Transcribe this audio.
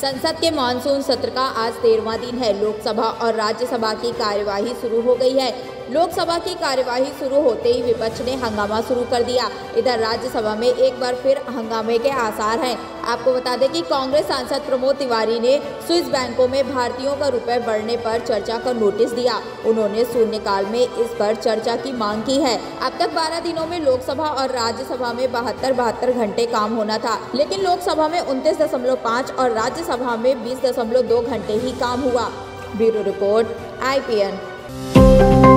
संसद के मानसून सत्र का आज 13वां दिन है। लोकसभा और राज्यसभा की कार्यवाही शुरू हो गई है। लोकसभा की कार्यवाही शुरू होते ही विपक्ष ने हंगामा शुरू कर दिया। इधर राज्यसभा में एक बार फिर हंगामे के आसार हैं। आपको बता दें कि कांग्रेस सांसद प्रमोद तिवारी ने स्विस बैंकों में भारतीयों का रुपए बढ़ने पर चर्चा का नोटिस दिया। उन्होंने शून्यकाल में इस पर चर्चा की मांग की है। अब तक 12 दिनों में लोकसभा और राज्यसभा में 72 घंटे काम होना था, लेकिन लोकसभा में 29.5 और राज्यसभा में 20.2 घंटे ही काम हुआ। Bureau report IPN।